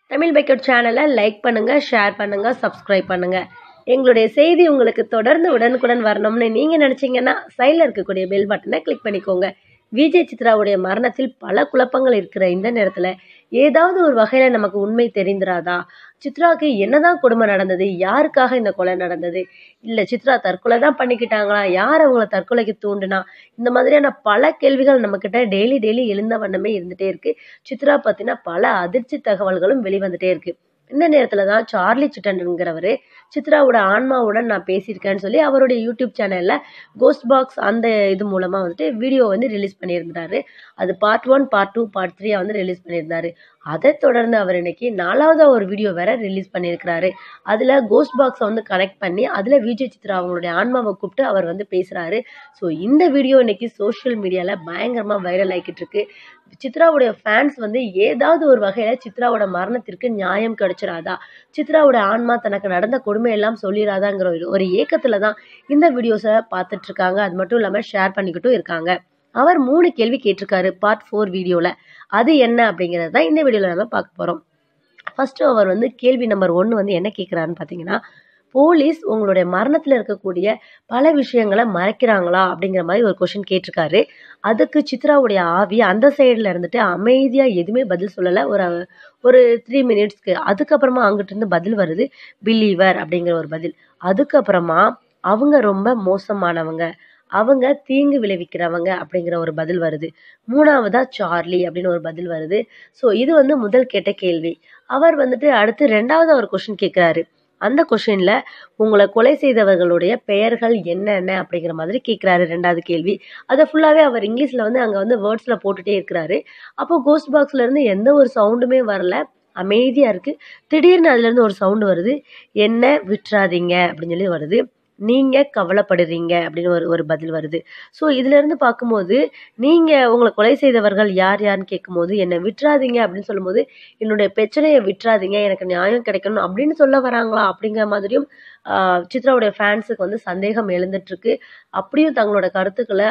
தமிழ் பைக்கெட் சேனலை லைக் பண்ணுங்க, ஷேர் பண்ணுங்க, சப்ஸ்கிரைப் பண்ணுங்க. எங்களுடைய செய்தி உங்களுக்கு தொடர்ந்து உடனுக்குடன் வரணும்னு நீங்க நினைச்சீங்கன்னா சைடில் இருக்கக்கூடிய பெல் பட்டனை கிளிக் பண்ணிக்கோங்க. விஜய் சித்ராவுடைய மரணத்தில் பல குழப்பங்கள் இருக்கிற இந்த நேரத்தில் ஏதாவது ஒரு வகையில் நமக்கு உண்மை தெரிந்திராதா? சித்ராவுக்கு என்னதான் கொடுமை நடந்தது? யாருக்காக இந்த கொலை நடந்தது? இல்லை சித்ரா தற்கொலை தான் பண்ணிக்கிட்டாங்களா? யார் அவங்கள தற்கொலைக்கு தூண்டுனா? இந்த மாதிரியான பல கேள்விகள் நம்மக்கிட்ட டெய்லி எழுந்த வண்ணமே இருந்துகிட்டே இருக்கு. சித்ரா பற்றின பல அதிர்ச்சி தகவல்களும் வெளிவந்துட்டே இருக்கு. இந்த நேரத்தில் தான் சார்லி சிட்டன்ங்கிறவர் சித்ராவோட ஆன்மாவுடன் நான் பேசியிருக்கேன்னு சொல்லி அவருடைய யூடியூப் சேனலில் கோஸ்ட் பாக்ஸ் அந்த இது மூலமாக வந்துட்டு வீடியோ ரிலீஸ் பண்ணியிருந்தாரு. அது பார்ட் 1, பார்ட் 2, பார்ட் 3 ரிலீஸ் பண்ணியிருந்தாரு. அதை தொடர்ந்து அவர் இன்னைக்கு 4வது ஒரு வீடியோ வேற ரிலீஸ் பண்ணியிருக்கிறாரு. அதில் கோஸ்ட் பாக்ஸை கனெக்ட் பண்ணி அதில் விஜய் சித்ரா அவங்களுடைய ஆன்மாவை கூப்பிட்டு அவர் பேசுகிறாரு. ஸோ இந்த வீடியோ இன்னைக்கு சோஷியல் மீடியாவில் பயங்கரமாக வைரல் ஆகிக்கிட்டு இருக்கு. சித்ராவுடைய ஃபேன்ஸ் ஏதாவது ஒரு வகையில் சித்ராவோட மரணத்திற்கு நியாயம் கிடைச்சிடாதா, சித்ராவோட ஆன்மா தனக்கு நடந்த கொடுமையெல்லாம் சொல்லிடாதாங்கிற ஒரு ஏக்கத்தில் தான் இந்த வீடியோஸை பார்த்துட்டு இருக்காங்க. அது மட்டும் இல்லாமல் ஷேர் பண்ணிக்கிட்டும் இருக்காங்க. அவர் 3 கேள்வி கேட்டிருக்காரு பார்ட் 4 வீடியோவில். அது என்ன அப்படிங்கிறது தான் இந்த வீடியோவில் நம்ம பார்க்க போகிறோம். ஃபர்ஸ்ட் அவர் கேள்வி நம்பர் 1 என்ன கேட்குறாருன்னு பார்த்தீங்கன்னா, போலீஸ் உங்களுடைய மரணத்தில் இருக்கக்கூடிய பல விஷயங்களை மறைக்கிறாங்களா அப்படிங்கிற மாதிரி ஒரு கொஷின் கேட்டிருக்காரு. அதுக்கு சித்ராவுடைய ஆவி அந்த சைடில் இருந்துட்டு அமைதியாக எதுவுமே பதில் சொல்லலை. ஒரு 3 மினிட்ஸ்க்கு அதுக்கப்புறமா அங்கிட்டு இருந்து பதில் வருது, பிலீவர் அப்படிங்கிற ஒரு பதில். அதுக்கப்புறமா அவங்க ரொம்ப மோசமானவங்க, அவங்க தீங்கு விளைவிக்கிறவங்க அப்படிங்கிற ஒரு பதில் வருது. 3வதா சார்லி அப்படின்னு ஒரு பதில் வருது. ஸோ இது முதல் கேட்ட கேள்வி. அவர் அடுத்து 2வது ஒரு கொஷின் கேட்குறாரு. அந்த கொஷின்ல உங்களை கொலை செய்தவர்களுடைய பெயர்கள் என்னென்ன அப்படிங்கிற மாதிரி கேட்குறாரு 2வது கேள்வி. அதை ஃபுல்லாகவே அவர் இங்கிலீஷில் அங்கே வேர்ட்ஸில் போட்டுகிட்டே இருக்கிறாரு. அப்போ கோஸ்ட் பாக்ஸ்ல இருந்து எந்த ஒரு சவுண்டுமே வரல, அமைதியாக இருக்குது. திடீர்னு அதுலேருந்து ஒரு சவுண்டு வருது, என்ன விட்டுறாதீங்க அப்படின்னு சொல்லி வருது. நீங்கள் கவலைப்படுறீங்க அப்படின்னு ஒரு பதில் வருது. ஸோ இதுலேருந்து பார்க்கும்போது நீங்கள் உங்களை கொலை செய்தவர்கள் யாருன்னு கேட்கும்போது என்னை விட்டுறாதீங்க அப்படின்னு சொல்லும்போது என்னுடைய பிரச்சனையை விட்டுறாதீங்க, எனக்கு நியாயம் கிடைக்கணும் அப்படின்னு சொல்ல வராங்களா அப்படிங்கிற மாதிரியும் சித்ராவுடைய ஃபேன்ஸுக்கு சந்தேகம் எழுந்துட்டுருக்கு. அப்படியும் தங்களோட கருத்துக்களை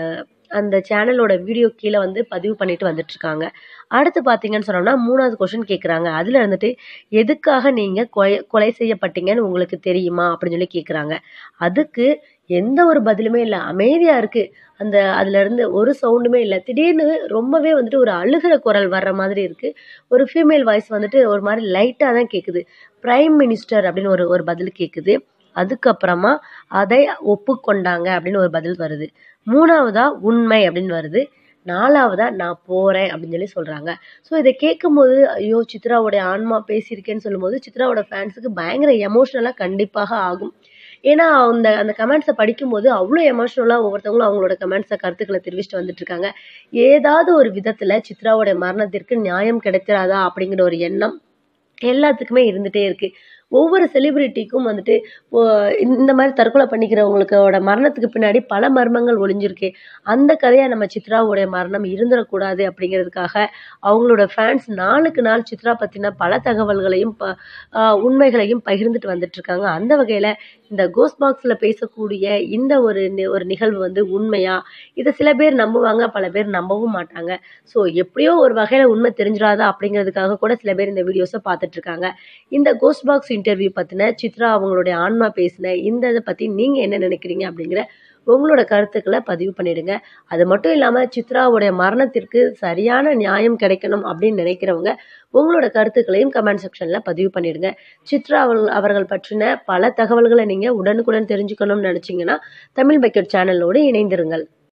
அந்த சேனலோட வீடியோ கீழே பதிவு பண்ணிட்டு வந்துட்டுருக்காங்க. அடுத்து பார்த்தீங்கன்னு சொன்னோம்னா 3வது கொஷின் கேட்குறாங்க. அதில் எதுக்காக நீங்கள் கொலை செய்யப்பட்டீங்கன்னு உங்களுக்கு தெரியுமா அப்படின்னு சொல்லி கேட்குறாங்க. அதுக்கு எந்த ஒரு பதிலுமே இல்லை, அமைதியாக இருக்குது. அதுலேருந்து ஒரு சவுண்டுமே இல்லை. திடீர்னு ரொம்பவே ஒரு அழுகிற குரல் வர்ற மாதிரி இருக்குது. ஒரு ஃபீமேல் வாய்ஸ் ஒரு மாதிரி லைட்டாக தான் கேட்குது. பிரைம் மினிஸ்டர் அப்படின்னு ஒரு பதில் கேட்குது. அதுக்கப்புறமா அதை ஒப்புக்கொண்டாங்க அப்படின்னு ஒரு பதில் வருது. 3வதா உண்மை அப்படின்னு வருது. 4வதா நான் போகிறேன் அப்படின்னு சொல்லி சொல்கிறாங்க. ஸோ இதை கேட்கும்போது ஐயோ சித்ராவோடைய ஆன்மா பேசியிருக்கேன்னு சொல்லும்போது சித்ராவோட ஃபேன்ஸுக்கு பயங்கர எமோஷ்னலாக கண்டிப்பாக ஆகும். ஏன்னா அந்த கமெண்ட்ஸை படிக்கும்போது அவ்வளோ எமோஷ்னலாக ஒவ்வொருத்தவங்களும் அவங்களோட கமெண்ட்ஸை கருத்துக்களை தெரிவிச்சுட்டு வந்துட்டு இருக்காங்க. ஏதாவது ஒரு விதத்தில் சித்ராவோட மரணத்திற்கு நியாயம் கிடைத்திராதா அப்படிங்கிற ஒரு எண்ணம் எல்லாத்துக்குமே இருந்துகிட்டே இருக்குது. ஒவ்வொரு செலிபிரிட்டிக்கும் இந்த மாதிரி தற்கொலை பண்ணிக்கிறவங்களுக்கோட மரணத்துக்கு பின்னாடி பல மர்மங்கள் ஒளிஞ்சிருக்கு. அந்த கதையாக நம்ம சித்ராவுடைய மரணம் இருந்துடக்கூடாது அப்படிங்கிறதுக்காக அவங்களோட ஃபேன்ஸ் நாளுக்கு நாள் சித்ரா பற்றின பல தகவல்களையும் உண்மைகளையும் பகிர்ந்துட்டு வந்துட்டுருக்காங்க. அந்த வகையில் இந்த கோஸ்ட் பாக்ஸில் பேசக்கூடிய இந்த ஒரு நிகழ்வு உண்மையா? இதை சில பேர் நம்புவாங்க, பல பேர் நம்பவும் மாட்டாங்க. ஸோ எப்படியோ ஒரு வகையில் உண்மை தெரிஞ்சிடாதா அப்படிங்கிறதுக்காக கூட சில பேர் இந்த வீடியோஸை பார்த்துட்ருக்காங்க. இந்த கோஸ்ட் பாக்ஸ் இன்டர்வியூ பற்றின சித்ரா அவங்களுடைய ஆன்மா பேசின இந்த இதை பற்றி நீங்கள் என்ன நினைக்கிறீங்க அப்படிங்கிற உங்களோட கருத்துக்களை பதிவு பண்ணிடுங்க. அது மட்டும் இல்லாமல் சித்ராவுடைய மரணத்திற்கு சரியான நியாயம் கிடைக்கணும் அப்படின்னு நினைக்கிறவங்க உங்களோட கருத்துக்களையும் கமெண்ட் செக்ஷனில் பதிவு பண்ணிடுங்க. சித்ரா அவர்கள் பற்றின பல தகவல்களை நீங்கள் உடனுக்குடன் தெரிஞ்சுக்கணும்னு நினச்சிங்கன்னா தமிழ் பைக்கெட் சேனலோடு இணைந்திருங்கள்.